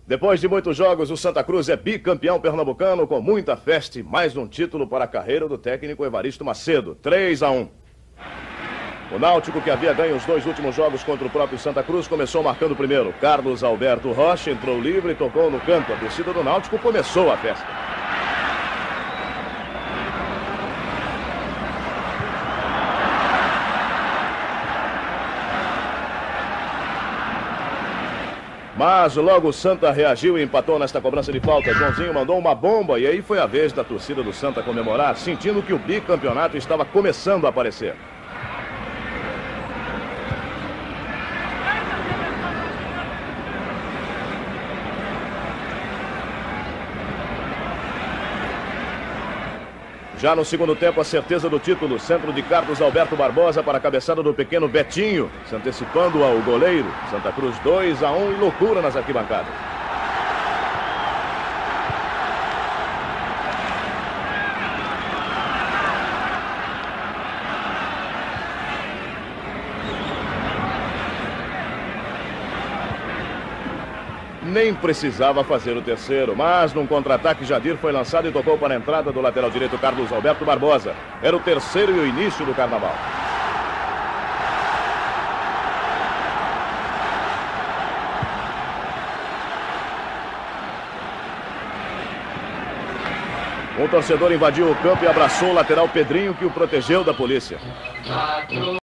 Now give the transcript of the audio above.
Depois de muitos jogos, o Santa Cruz é bicampeão pernambucano com muita festa e mais um título para a carreira do técnico Evaristo Macedo, 3-1. O Náutico, que havia ganho os 2 últimos jogos contra o próprio Santa Cruz, começou marcando o primeiro. Carlos Alberto Rocha entrou livre e tocou no canto. A torcida do Náutico começou a festa. Mas logo o Santa reagiu e empatou nesta cobrança de falta. Joãozinho mandou uma bomba e aí foi a vez da torcida do Santa comemorar, sentindo que o bicampeonato estava começando a aparecer. Já no segundo tempo, a certeza do título. Centro de Carlos Alberto Barbosa para a cabeçada do pequeno Betinho, se antecipando ao goleiro. Santa Cruz 2-1 e loucura nas arquibancadas. Nem precisava fazer o terceiro, mas num contra-ataque Jadir foi lançado e tocou para a entrada do lateral direito Carlos Alberto Barbosa. Era o terceiro e o início do carnaval. Um torcedor invadiu o campo e abraçou o lateral Pedrinho, que o protegeu da polícia.